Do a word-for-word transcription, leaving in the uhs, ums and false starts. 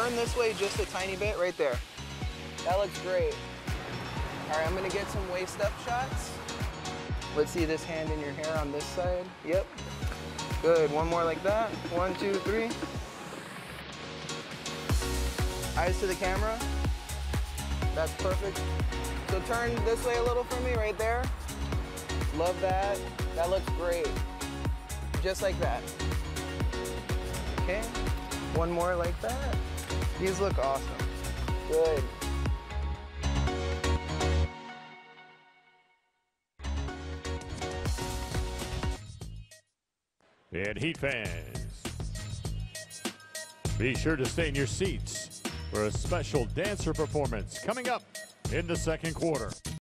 turn this way just a tiny bit, right there. That looks great. All right, I'm gonna get some waist up shots. Let's see this hand in your hair on this side. Yep. Good, one more like that. One, two, three. Eyes to the camera. That's perfect. So turn this way a little for me, right there. Love that. That looks great. Just like that. Okay, one more like that. These look awesome. Good. And Heat fans, be sure to stay in your seats for a special dancer performance coming up in the second quarter.